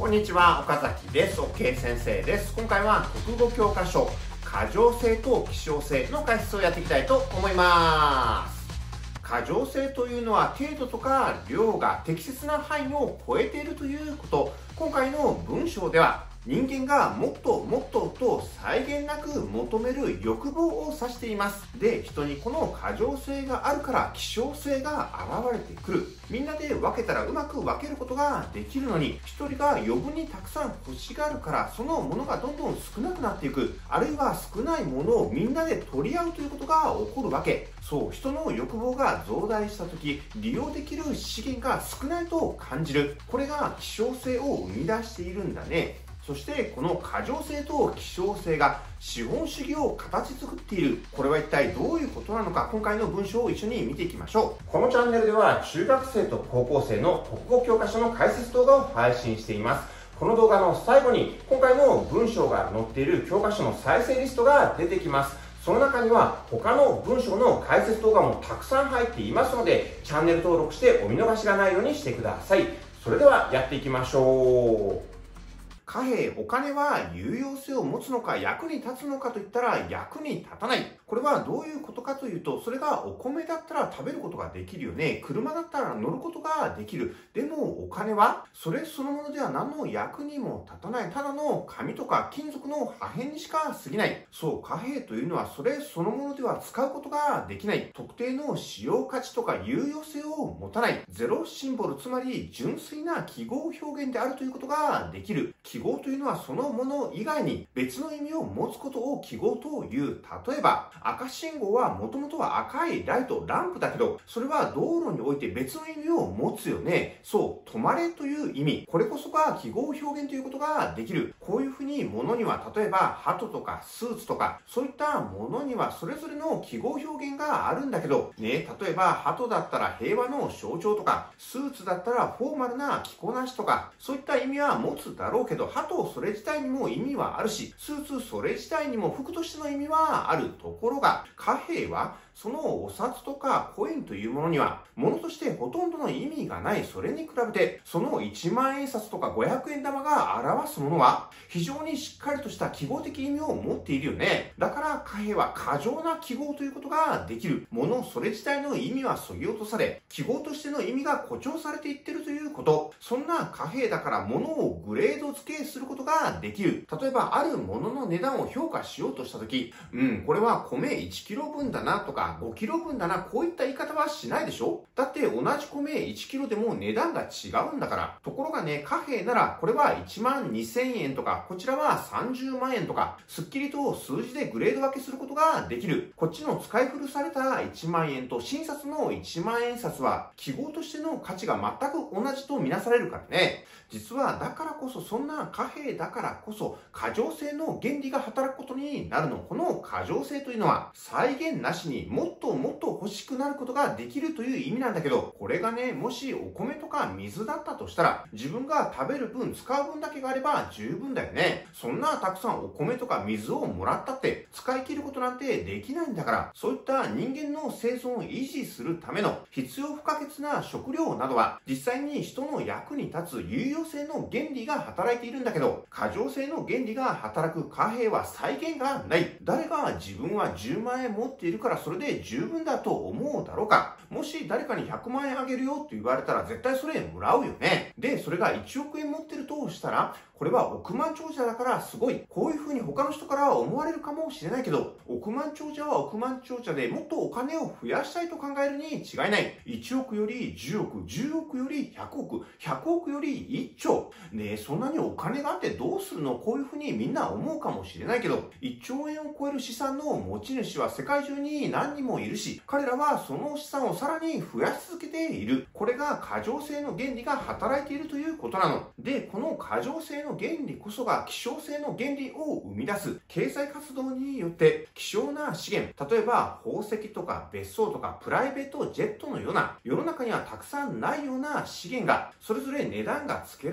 んにちは、岡崎です。OK 先生です。今回は国語教科書、過剰性と希少性の解説をやっていきたいと思います。過剰性というのは程度とか量が適切な範囲を超えているということ。今回の文章では人間がもっともっとと際限なく求める欲望を指しています。で、人にこの過剰性があるから希少性が現れてくる。みんなで分けたらうまく分けることができるのに、一人が余分にたくさん欲しがるからそのものがどんどん少なくなっていく。あるいは少ないものをみんなで取り合うということが起こるわけ。そう、人の欲望が増大した時、利用できる資源が少ないと感じる。これが希少性を生み出しているんだね。そしてこの過剰性と希少性が資本主義を形作っている。これは一体どういうことなのか、今回の文章を一緒に見ていきましょう。このチャンネルでは中学生と高校生の国語教科書の解説動画を配信しています。この動画の最後に今回の文章が載っている教科書の再生リストが出てきます。その中には他の文章の解説動画もたくさん入っていますので、チャンネル登録してお見逃しがないようにしてください。それではやっていきましょう。貨幣、お金は有用性を持つのか役に立つのかといったら役に立たない。これはどういうことかというと、それがお米だったら食べることができるよね。車だったら乗ることができる。でもお金はそれそのものでは何の役にも立たない。ただの紙とか金属の破片にしか過ぎない。そう、貨幣というのはそれそのものでは使うことができない。特定の使用価値とか有用性を持たない。ゼロシンボル、つまり純粋な記号表現であるということができる。記号というのはそのもの以外に別の意味を持つことを記号という。例えば赤信号はもともとは赤いライト、ランプだけど、それは道路において別の意味を持つよね。そう、止まれという意味。これこそが記号表現ということができる。こういうふうに物には、例えば鳩とかスーツとかそういったものにはそれぞれの記号表現があるんだけどね。例えば鳩だったら平和の象徴とか、スーツだったらフォーマルな着こなしとか、そういった意味は持つだろうけど、鳩それ自体にも意味はあるし、スーツそれ自体にも服としての意味はある。ところが貨幣はそのお札とかコインというものには物としてほとんどの意味がない。それに比べてその1万円札とか500円玉が表すものは非常にしっかりとした記号的意味を持っているよね。だから貨幣は過剰な記号ということができる。物それ自体の意味は削ぎ落とされ、記号としての意味が誇張されていってるということ。そんな貨幣だから物をグレード付けすることができる。例えばあるものの値段を評価しようとしたとき、これは米1キロ分だなとか5キロ分だな、こういった言い方はしないでしょ。だって同じ米1キロでも値段が違うんだから。ところがね、貨幣ならこれは1万2000円とか、こちらは30万円とか、すっきりと数字でグレード分けすることができる。こっちの使い古された1万円と新札の1万円札は記号としての価値が全く同じとみなされるからね。実はだからこそ、そんな貨幣だからこそ過剰性の原理が働くことになるの。この過剰性というのは際限なしにもっともっと欲しくなることができるという意味なんだけど、これがね、もしお米とか水だったとしたら、自分が食べる分、使う分だけがあれば十分だよね。そんなたくさんお米とか水をもらったって使い切ることなんてできないんだから、そういった人間の生存を維持するための必要不可欠な食料などは実際に人の役に立つ有用性の原理が働いているんだけど、過剰性の原理が働く貨幣は際限がない。誰が自分は10万円持っているからそれで十分だと思うだろうか。もし誰かに100万円あげるよって言われたら絶対それもらうよね。で、それが1億円持ってるとしたら、これは億万長者だからすごい。こういう風に他の人から思われるかもしれないけど、億万長者は億万長者でもっとお金を増やしたいと考えるに違いない。1億より10億、10億より100億、100億より1兆。ねえ、そんなにお金があってどうするの？こういう風にみんな思うかもしれないけど、1兆円を超える資産の持ち主は世界中に何人もいるし、彼らはその資産をさらに増やし続けている。これが過剰性の原理が働いているということなの。で、この過剰性の原理こそが希少性の原理を生み出す。経済活動によって希少な資源、例えば宝石とか別荘とかプライベートジェットのような世の中にはたくさんないような資源がそれぞれ値段がつけられて、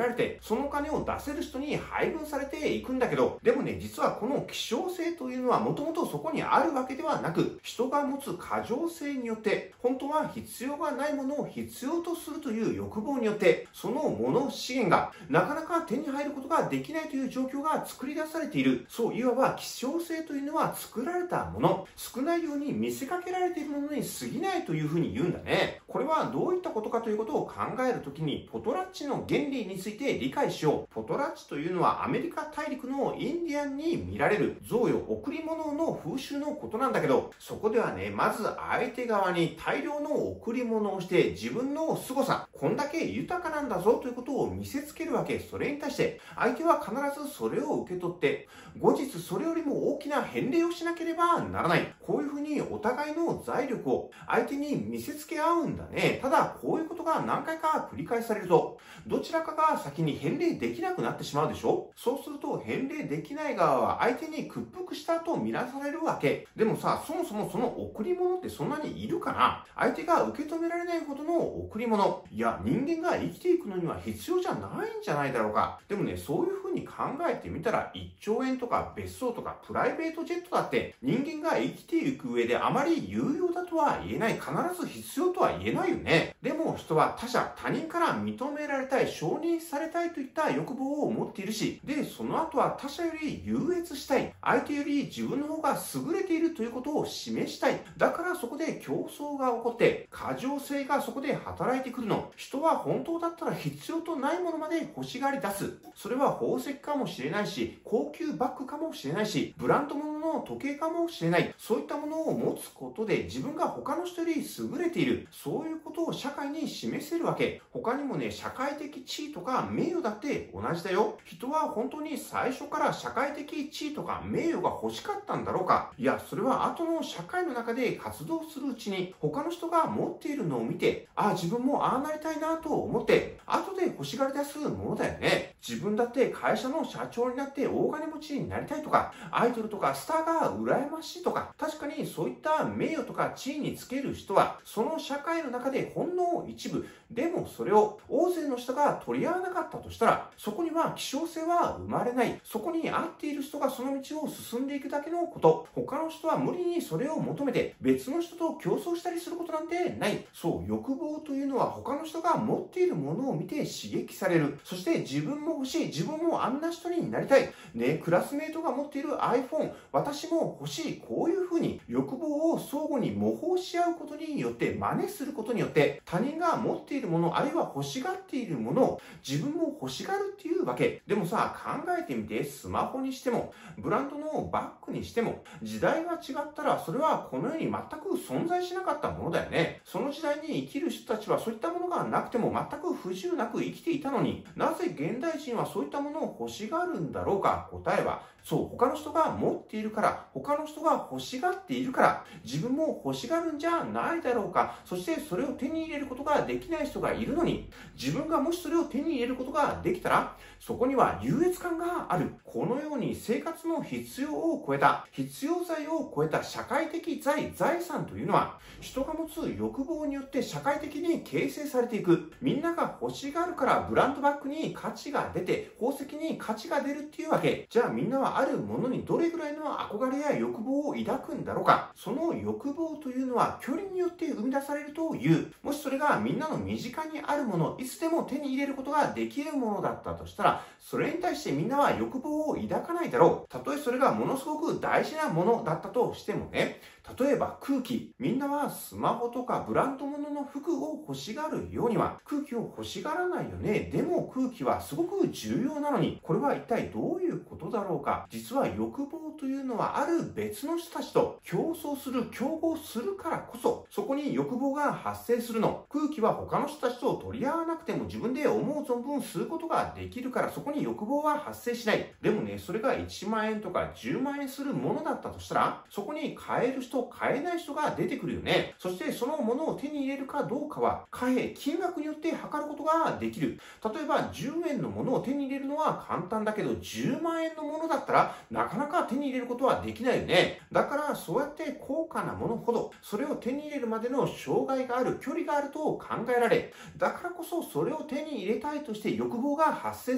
そのお金を出せる人に配分されていくんだけど、でもね、実はこの希少性というのはもともとそこにあるわけではなく、人が持つ過剰性によって、本当は必要がないものを必要とするという欲望によって、その物資源がなかなか手に入ることができないという状況が作り出されている。そう、いわば希少性というのは作られたもの、少ないように見せかけられているものに過ぎないというふうに言うんだね。これはどういったことかということを考えるときに、ポトラッチの原理について理解しよう。ポトラッチというのはアメリカ大陸のインディアンに見られる贈与、贈り物の風習のことなんだけど、そこではね、まず相手側に大量の贈り物をして自分の凄さ、こんだけ豊かなんだぞということを見せつけるわけ。それに対して相手は必ずそれを受け取って、後日それよりも大きな返礼をしなければならない。こういうふうにお互いの財力を相手に見せつけ合うんだね。ただこういうことが何回か繰り返されると、どちらかが先に返礼できなくなってしまうでしょ。そうすると返礼できない側は相手に屈服したと見なされるわけ。でもさ、そもそもその贈り物ってそんなにいるかな。相手が受け止められないほどの贈り物、いや人間が生きていくのには必要じゃないんじゃないだろうか。でもね、そういうふうに考えてみたら、1兆円とか別荘とかプライベートジェットだって人間が生きていく上であまり有用だとは言えない、必ず必要とは言えないよね。でも人は他人から認められたい、承認されたいといった欲望を持っているし、でその後は他者より優越したい、相手より自分の方が優れているということを示したい。だからそこで競争が起こって過剰性がそこで働いてくるの。人は本当だったら必要とないものまで欲しがり出す。それは宝石かもしれないし、高級バッグかもしれないし、ブランド物の時計かもしれない。そういったものを持つことで自分が他の人より優れている、そういうことを社会に示せるわけ。他にもね、社会的地位とか名誉だって同じだよ。人は本当に最初から社会的地位とか名誉が欲しかったんだろうか。いや、それは後の社会の中で活動するうちに他の人が持っているのを見て、ああ自分もああなりたいなと思って後で欲しがり出すものだよね。自分だって会社の社長になって大金持ちになりたいとか、アイドルとかスターが羨ましいとか、確かにそういった名誉とか地位につける人はその社会の中でほんの一部でも、それを大勢の人が取り合わなかったとしたら、そこには希少性は生まれない。そこに合っている人がその道を進んでいくだけのこと。他の人は無理にそれを求めて別の人と競争したりすることなんてない。そう、欲望というのは他の人が持っているものを見て刺激される。そして自分も欲しい、自分もあんな人になりたいね、クラスメートが持っている iPhone、私も欲しい。こういうふうに欲望を相互に模倣し合うことによって、真似することによって、他人が持っているもの、あるいは欲しがっているものを自分も欲しがるっていうわけ。でもさ、考えてみて、スマホにしてもブランドのバッグにしても、時代が違ったらそれはこの世に全く存在しなかったものだよね。その時代に生きる人たちはそういったものがなくても全く不自由なく生きていたのに、なぜ現代人はそういったものを欲しがるんだろうか。答えはそう、他の人が持っているから、他の人が欲しがっているから、自分も欲しがるんじゃないだろうか。そしてそれを手に入れることができない人がいるのに、自分がもしそれを手に入れることができたら、そこには優越感がある。このように生活の必要を超えた、必要財を超えた社会的財産というのは、人が持つ欲望によって社会的に形成されていく。みんなが欲しがるからブランドバッグに価値が出て、宝石に価値が出るっていうわけ。じゃあみんなはあるものにどれぐらいの憧れや欲望を抱くんだろうか。その欲望というのは距離によって生み出されるという。もしそれがみんなの身近にあるもの、いつでも手に入れることができるものだったとしたら、それに対してみんなは欲望を抱かないだろう。たとえそれがものすごく大事なものだったとしてもね。例えば空気。みんなはスマホとかブランド物の服を欲しがるようには空気を欲しがらないよね。でも空気はすごく重要なのに、これは一体どういうことだろうか。実は欲望というのはある別の人たちと競争する、競合するからこそ、そこに欲望が発生するの。空気は他の人たちと取り合わなくても自分で思う存分吸うことができるから、そこに欲望は発生しない。でもね、それが1万円とか10万円するものだったとしたら、そこに買える人、買えない人が出てくるよね。そしてそのものを手に入れるかどうかは貨幣、金額によって測ることができる。例えば10円のものを手に入れるのは簡単だけど、10万円のものだったらなかなか手に入れることはできないよね。だからそうやって高価なものほど、それを手に入れるまでの障害がある、距離があると考えられ、だからこそそれを手に入れたいとして欲望が発生す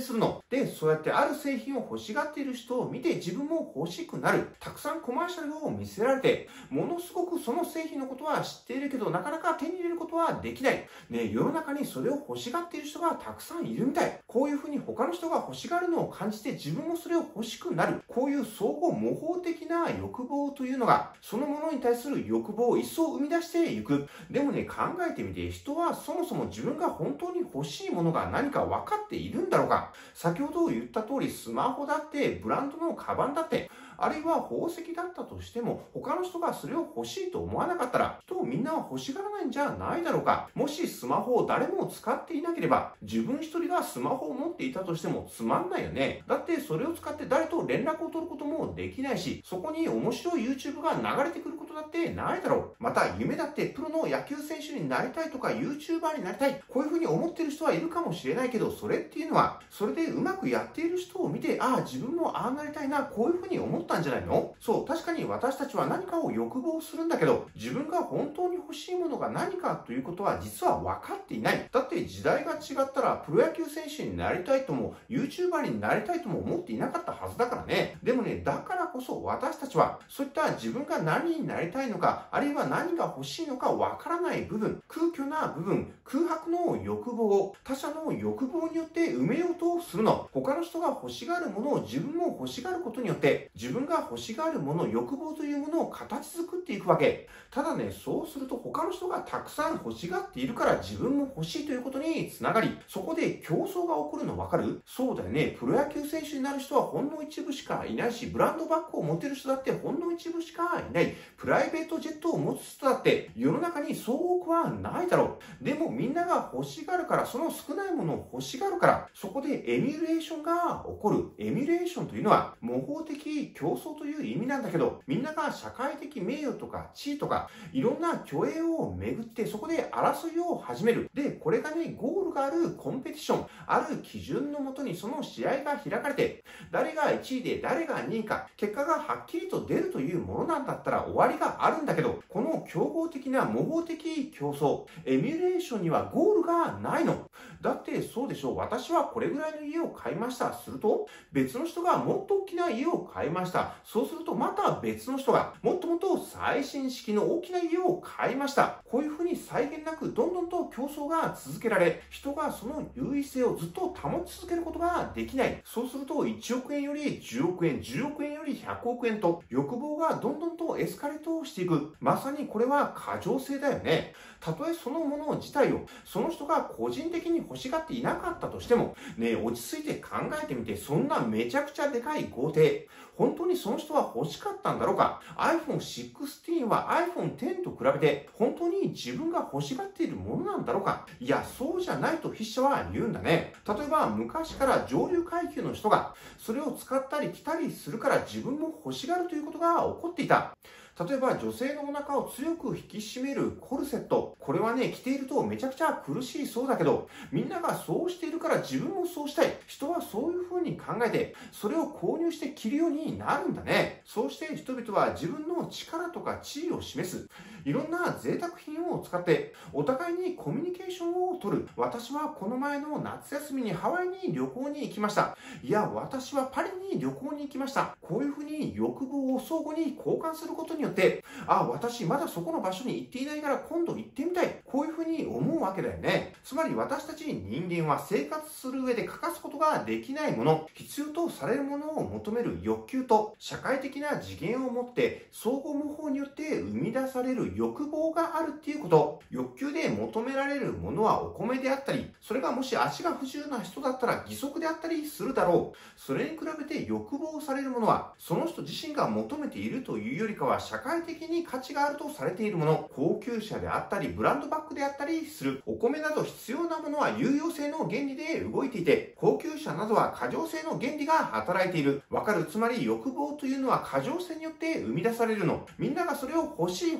するの。で、そうやってある製品を欲しがっている人を見て自分も欲しくなる。たくさんコマーシャルを見せられて、ものすごくその製品のことは知っているけど、なかなか手に入れることはできない。ね、世の中にそれを欲しがっている人がたくさんいるみたい。こういうふうに他の人が欲しがるのを感じて自分もそれを欲しくなる。こういう相互模倣的な欲望というのが、そのものに対する欲望を一層生み出していく。でもね、考えてみて、人はそもそも自分が本当に欲しいものが何か分かっているんだろうか。先ほど言った通り、スマホだって、ブランドのカバンだって、あるいは宝石だったとしても、他の人がそれを欲しいと思わなかったら、人をみんなは欲しがらないんじゃないだろうか。もしスマホを誰も使っていなければ、自分一人がスマホを持っていたとしてもつまんないよね。だってそれを使って誰と連絡を取ることもできないし、そこに面白い YouTube が流れてくることだってないだろう。また夢だってプロの野球選手になりたいとか YouTuber になりたい。こういうふうに思っている人はいるかもしれないけど、それっていうのは、それでうまくやっている人を見て、ああ、自分もああなりたいな、こういうふうに思ったんじゃないの？そう、確かに私たちは何かを欲望するんだけど、自分が本当に欲しいものが何かということは実は分かっていない。だって時代が違ったら、プロ野球選手になりたいとも、YouTuber になりたいとも思っていなかったはずだからね。でもね、だからこそ私たちは、そういった自分が何になりたいのか、あるいは何が欲しいのか分からない部分、空虚な部分、空白の欲望を他者の欲望によって埋めようとするの。他の人が欲しがるものを自分も欲しがることによって、自分が欲しがるもの、欲望というものを形作っていくわけ。ただね、そうすると他の人がたくさん欲しがっているから自分も欲しいということにつながり、そこで競争が起こるの分かる？そうだよね。プロ野球選手になる人はほんの一部しかいないし、ブランドバッグを持てる人だってほんの一部しかいない。プライベートジェットを持つ人だって世の中にそう多くはないだろう。でもみんなが欲しがるから、その少ないものを欲しがるから、そこでエミュレーションが起こる。エミュレーションというのは模倣的競争という意味なんだけど、みんなが社会的名誉とか地位とかいろんな虚栄をめぐってそこで争いを始める。で、これがね、ゴールがあるコンペティション、ある基準のもとにその試合が開かれて、誰が1位で誰が2位か、結果がはっきりと出るというものなんだったら終わりがあるんだけど、この競合的な模倣的競争、エミュレーションにはゴールがないの。だってそうでしょう。私はこれぐらいの家を買いました。すると、別の人がもっと大きな家を買いました。そうするとまた別の人がもっともっと最新式の大きな家を買いました。こういうふうに際限なくどんどんと競争が続けられ、人がその優位性をずっと保ち続けることができない。そうすると1億円より10億円、10億円より100億円と欲望がどんどんとエスカレートしていく。まさにこれは過剰性だよね。たとえそのもの自体をその人が個人的に欲しがっていなかったとしても、ね、落ち着いて考えてみて、そんなめちゃくちゃでかい豪邸、本当にその人は欲しかったんだろうか。 iPhone 16は iPhone 10と比べて本当に自分が欲しがっているものなんだろうか。いや、そうじゃないと筆者は言うんだね。例えば昔から上流階級の人がそれを使ったり着たりするから自分も欲しがるということが起こっていた。例えば女性のお腹を強く引き締めるコルセット。これはね、着ているとめちゃくちゃ苦しいそうだけど、みんながそうしているから自分もそうしたい。人はそういう風に考えて、それを購入して着るようになるんだね。そうして人々は自分の力とか地位を示す。いろんな贅沢品を使ってお互いにコミュニケーションを取る。私はこの前の夏休みにハワイに旅行に行きました。いや、私はパリに旅行に行きました。こういう風に欲望を相互に交換することによって、私まだそこの場所に行っていないから今度行ってみたい。こういう風に思うわけだよね。つまり私たち人間は生活する上で欠かすことができないもの、必要とされるものを求める欲求と社会的な次元を持って相互模倣によって生み出される欲望があるっていうこと。欲求で求められるものはお米であったり、それがもし足が不自由な人だったら義足であったりするだろう。それに比べて欲望されるものはその人自身が求めているというよりかは社会的に価値があるとされているもの、高級車であったりブランドバッグであったりする。お米など必要なものは有用性の原理で動いていて、高級車などは過剰性の原理が働いている。わかる？つまり欲望というのは過剰性によって生み出されるの。みんながそれを欲しい欲しいと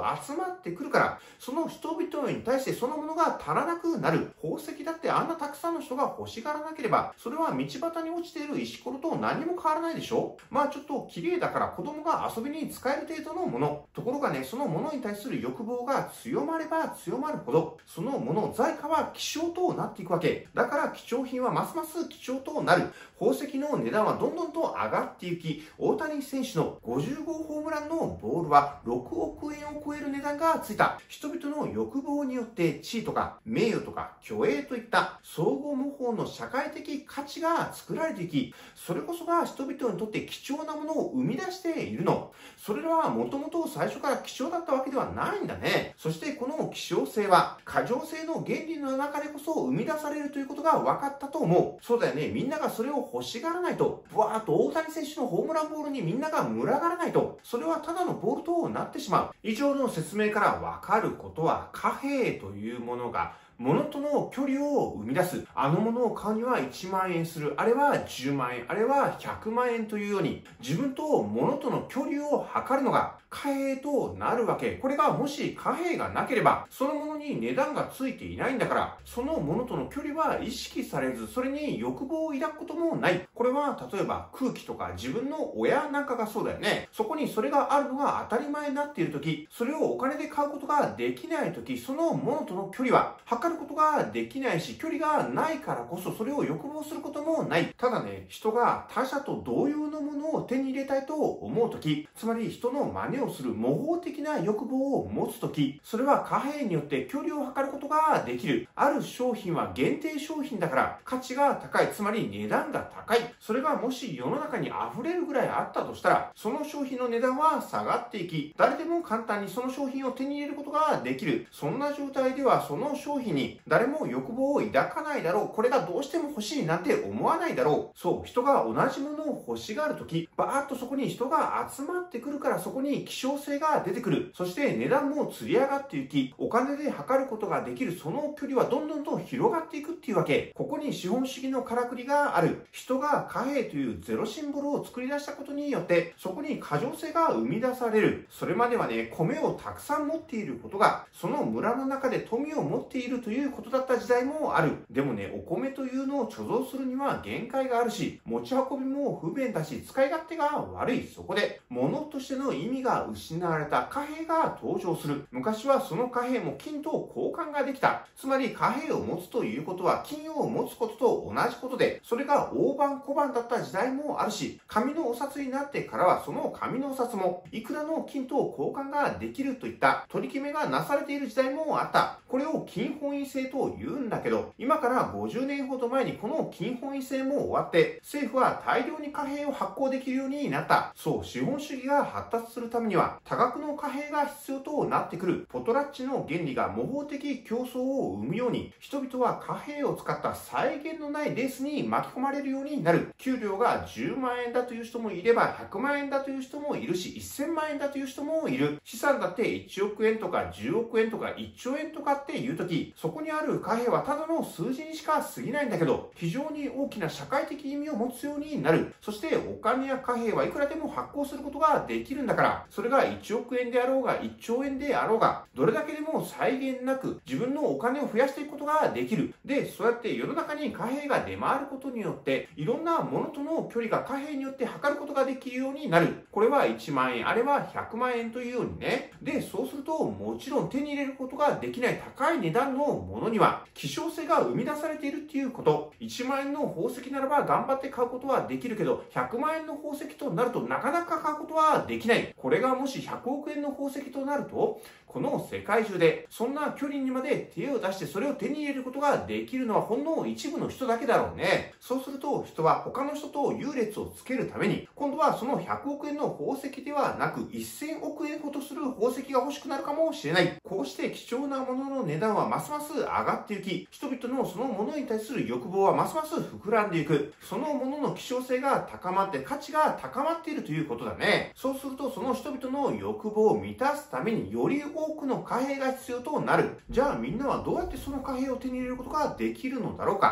集まってくるから、その人々に対してそのものが足らなくなる。宝石だってあんなたくさんの人が欲しがらなければ、それは道端に落ちている石ころと何も変わらないでしょ。まあちょっと綺麗だから子供が遊びに使える程度のもの。ところがね、そのものに対する欲望が強まれば強まるほど、そのもの、財貨は希少となっていくわけ。だから貴重品はますます貴重となる。宝石の値段はどんどんと上がっていき、大谷選手の50号ホームランのボールは6億円を超える値段がついた。人々の欲望によって地位とか名誉とか虚栄といった相互模倣の社会的価値が作られていき、それこそが人々にとって貴重なものを生み出しているの。それらはもともと最初から希少だったわけではないんだね。そしてこの希少性は過剰性の原理の中でこそ生み出されるということが分かったと思う。そうだよね。みんながそれを欲しがらないと、ブワーッと大谷選手のホームランボールにみんなが群がらないと、それはただのボールとなってしまう。以上の説明から分かることは、貨幣というものが物との距離を生み出す。あのものを買うには1万円する。あれは10万円。あれは100万円というように、自分と物との距離を測るのが貨幣となるわけ。これがもし貨幣がなければ、そのものに値段がついていないんだから、そのものとの距離は意識されず、それに欲望を抱くこともない。これは例えば空気とか自分の親なんかがそうだよね。そこにそれがあるのが当たり前になっているとき、それをお金で買うことができないとき、そのものとの距離は測ることができないし、距離がないからこそそれを欲望することもない。ただね、人が他者と同様のものを手に入れたいと思うとき、つまり人の真似をする模倣的な欲望を持つとき、それは貨幣によって距離を測ることができる。ある商品は限定商品だから価値が高い、つまり値段が高い。それがもし世の中に溢れるぐらいあったとしたら、その商品の値段は下がっていき、誰でも簡単にその商品を手に入れることができる。そんな状態ではその商品に誰も欲望を抱かないだろう。これがどうしても欲しいなんて思わないだろう。そう、人が同じものを欲しがるとき、バーッとそこに人が集まってくるから、そこに希少性が出てくる。そして値段も釣り上がっていき、お金で測ることができるその距離はどんどんと広がっていくっていうわけ。ここに資本主義のからくりがある。人が貨幣というゼロシンボルを作り出したことによって、そこに過剰性が生み出される。それまではね、米をたくさん持っていることが、その村の中で富を持っているということだった時代もある。でもね、お米というのを貯蔵するには限界があるし、持ち運びも不便だし、使い勝手が悪い。そこで、物としての意味が失われた貨幣が登場する。昔はその貨幣も金と交換ができた。つまり貨幣を持つということは金を持つことと同じことで、それが大判小判だった時代もあるし、紙のお札になってからはその紙のお札もいくらの金と交換ができるといった取り決めがなされている時代もあった。これを金本位制と言うんだけど、今から50年ほど前にこの金本位制も終わって、政府は大量に貨幣を発行できるようになった。そう、資本主義が発達するためには多額の貨幣が必要となってくる。ポトラッチの原理が模倣的競争を生むように、人々は貨幣を使った際限のないレースに巻き込まれるようになる。給料が10万円だという人もいれば、100万円だという人もいるし、1000万円だという人もいる。資産だって1億円とか10億円とか1兆円とかっていうとき、そこにある貨幣はただの数字にしか過ぎないんだけど、非常に大きな社会的意味を持つようになる。そしてお金や貨幣はいくらでも発行することができるんだから、それが1億円であろうが1兆円であろうが、どれだけでも際限なく自分のお金を増やしていくことができる。で、そうやって世の中に貨幣が出回ることによって、いろんなものとの距離が貨幣によって測ることができるようになる。これは1万円、あれは100万円というようにね。で、そうするともちろん手に入れることができない高い値段のものには希少性が生み出されているっていうこと。1万円の宝石ならば頑張って買うことはできるけど、100万円の宝石となるとなかなか買うことはできない。これがもし100億円の宝石となると、この世界中でそんな距離にまで手を出してそれを手に入れることができるのはほんの一部の人だけだろうね。そうすると人は他の人と優劣をつけるために、今度はその100億円の宝石ではなく1000億円ほどする宝石が欲しくなるかもしれない。こうして貴重なものの値段はますます上がっていき、人々のそのものに対する欲望はますます膨らんでいく。そのものの希少性が高まって価値が高まっているということだね。そうするとその人々の欲望を満たすためにより多くの貨幣が必要となる。じゃあみんなはどうやってその貨幣を手に入れることができるのだろうか。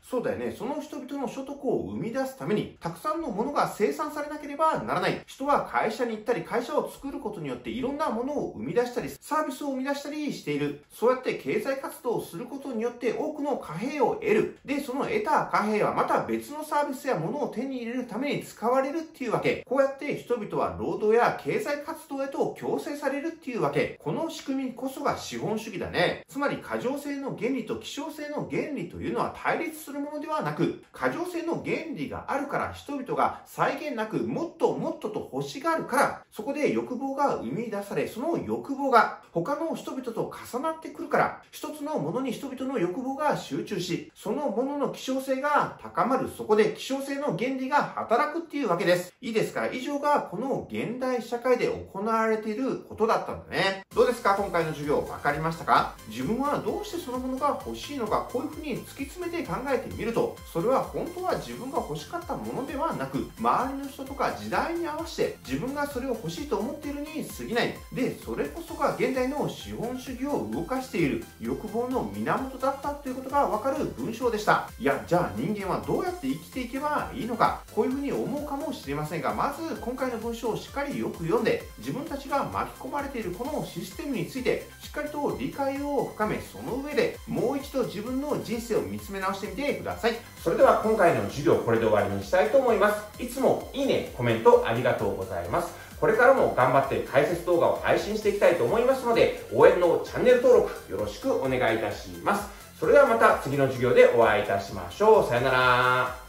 そうだよね。その人々の所得を生み出すために、たくさんのものが生産されなければならない。人は会社に行ったり、会社を作ることによっていろんなものを生み出したり、サービスを生み出したりしている。そうやって経済活動をすることによって多くの貨幣を得る。で、その得た貨幣はまた別のサービスやものを手に入れるために使われるっていうわけ。こうやって人々は労働や経済活動へと強制されるっていうわけ。この仕組みこそが資本主義だね。つまり過剰性の原理と希少性の原理というのは対立するものではなく、過剰性の原理があるから人々が際限なくもっともっとと欲しがるから、そこで欲望が生み出され、その欲望が他の人々と重なってくるから、一つのものに人々の欲望が集中し、そのものの希少性が高まる。そこで希少性の原理が働くっていうわけです。いいですか？以上がこの現代社会で行われていることだったんだね。どうですか？今回の授業分かりましたか？自分はどうしてそのものが欲しいのか、こういうふうに突き詰めて考えてみると、それは本当は自分が欲しかったものではなく、周りの人とか時代に合わせて自分がそれを欲しいと思っているに過ぎない。で、それこそが現代の資本主義を動かしている欲望の源だったということがわかる文章でした。いや、じゃあ人間はどうやって生きていけばいいのか、こういうふうに思うかもしれませんが、まず今回の文章をしっかりよく読んで、自分たちが巻き込まれているこのシステムについてしっかりと理解を深め、その上でもう一度自分の人生を見つめ直してみてください。それでは今回の授業これで終わりにしたいと思います。いつもいいね、コメントありがとうございます。これからも頑張って解説動画を配信していきたいと思いますので、応援のチャンネル登録よろしくお願いいたします。それではまた次の授業でお会いいたしましょう。さよなら。